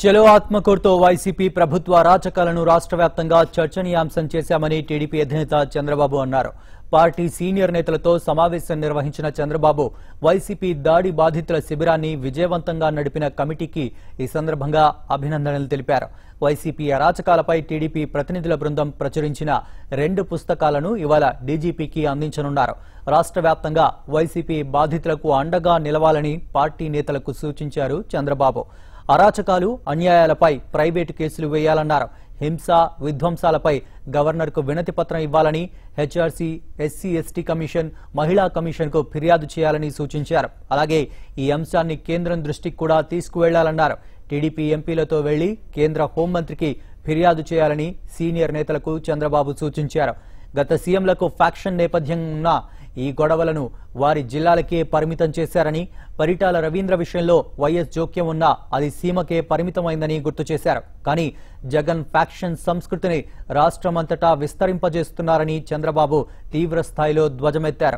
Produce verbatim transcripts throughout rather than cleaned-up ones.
చలో ఆత్మకూరుతో వైసీపీ ప్రభుత్వ అరాచకాలను రాష్ట్ర వ్యాప్తంగా చర్చనీయాంశం చేశామని టీడీపీ అధినేత చంద్రబాబు అన్నారు. పార్టీ సీనియర్ నేతలతో సమావేశం నిర్వహించిన చంద్రబాబు వైసీపీ దాడి బాధితుల శిబిరాన్ని విజయవంతంగా నడిపిన కమిటీకి ఈ సందర్భంగా అభినందనలు తెలిపారు. వైసీపీ అరాచకాలపై టీడీపీ ప్రతినిధుల బృందం ప్రచురించిన రెండు పుస్తకాలను ఇవాళ డీజీపీకి అందించనున్నారు. రాష్ట్ర వ్యాప్తంగా వైసీపీ బాధితులకు అండగా నిలవాలని పార్టీ నేతలకు సూచించారు చంద్రబాబు. అరాచకాలు అన్యాయాలపై ప్రైవేటు కేసులు వేయాలన్నారు. హింస విధ్వంసాలపై గవర్నర్కు వినతి పత్రం ఇవ్వాలని, హెచ్ఆర్సీ, ఎస్సీ ఎస్టీ కమిషన్, మహిళా కమిషన్కు ఫిర్యాదు చేయాలని సూచించారు. అలాగే ఈ అంశాన్ని కేంద్రం దృష్టికి కూడా తీసుకువెళ్లాలన్నారు. టీడీపీ ఎంపీలతో వెళ్లి కేంద్ర హోంమంత్రికి ఫిర్యాదు చేయాలని సీనియర్ నేతలకు చంద్రబాబు సూచించారు. గత సీఎంలకు ఫ్యాక్షన్ నేపథ్యం ఉన్న ఈ గొడవలను వారి జిల్లాలకే పరిమితం చేశారని, పరిటాల రవీంద్ర విషయంలో వైఎస్ జోక్యం ఉన్నా అది సీమకే పరిమితమైందని గుర్తు చేశారు. కానీ జగన్ ఫ్యాక్షన్ సంస్కృతిని రాష్ట్రమంతటా విస్తరింపజేస్తున్నారని చంద్రబాబు తీవ్ర స్థాయిలో ధ్వజమెత్తారు.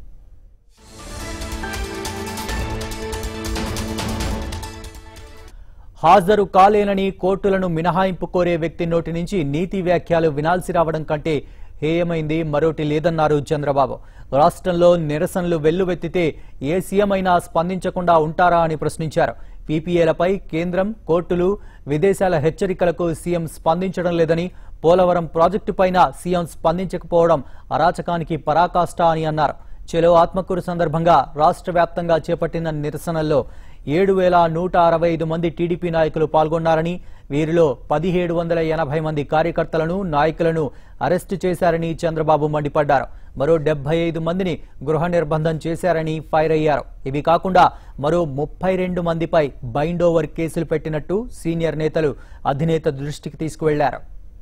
హాజరు కాలేనని కోర్టులను మినహాయింపు కోరే వ్యక్తి నోటి నుంచి నీతి వ్యాఖ్యలు వినాల్సి రావడం కంటే హేయమైంది మరోటి లేదన్నారు చంద్రబాబు. రాష్ట్రంలో నిరసనలు వెల్లువెత్తితే ఏ సీఎం అయినా స్పందించకుండా ఉంటారా అని ప్రశ్నించారు. పీపీఏలపై కేంద్రం, కోర్టులు, విదేశాల హెచ్చరికలకు సీఎం స్పందించడం లేదని, పోలవరం ప్రాజెక్టుపైన సీఎం స్పందించకపోవడం అరాచకానికి పరాకాష్ట అని అన్నారు. చలో ఆత్మకూరు సందర్భంగా రాష్ట్ర వ్యాప్తంగా చేపట్టిన నిరసనల్లో ఏడు వేల నూట అరవై ఐదు మంది టీడీపీ నాయకులు పాల్గొన్నారని, వీరిలో పదిహేడు వందల ఎనభై మంది కార్యకర్తలను, నాయకులను అరెస్టు చేశారని చంద్రబాబు మండిపడ్డారు. మరో డెబ్బై ఐదు మందిని గృహ నిర్బంధం చేశారని ఫైర్ అయ్యారు. ఇవి కాకుండా మరో ముప్పై రెండు మందిపై బైండ్ ఓవర్ కేసులు పెట్టినట్టు సీనియర్ నేతలు అధినేత దృష్టికి తీసుకువెళ్లారు.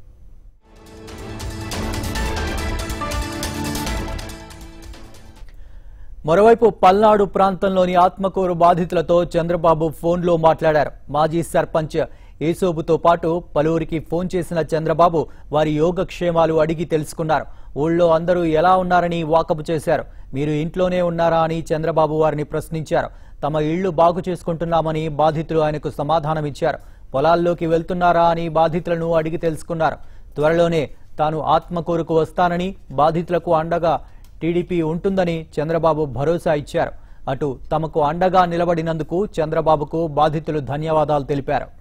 మరోవైపు పల్నాడు ప్రాంతంలోని ఆత్మకూరు బాధితులతో చంద్రబాబు ఫోన్లో మాట్లాడారు. మాజీ సర్పంచ్ ఏసోబుతో పాటు పలువురికి ఫోన్ చేసిన చంద్రబాబు వారి యోగక్షేమాలు అడిగి తెలుసుకున్నారు. ఊళ్ళో అందరూ ఎలా ఉన్నారని వాకబు చేశారు. మీరు ఇంట్లోనే ఉన్నారా అని చంద్రబాబు వారిని ప్రశ్నించారు. తమ ఇళ్లు బాగు చేసుకుంటున్నామని బాధితులు ఆయనకు సమాధానమిచ్చారు. పొలాల్లోకి వెళ్తున్నారా అని బాధితులను అడిగి తెలుసుకున్నారు. త్వరలోనే తాను ఆత్మకూరుకు వస్తానని, బాధితులకు అండగా టీడీపీ ఉంటుందని చంద్రబాబు భరోసా ఇచ్చారు. అటు తమకు అండగా నిలబడినందుకు చంద్రబాబుకు బాధితులు ధన్యవాదాలు తెలిపారు.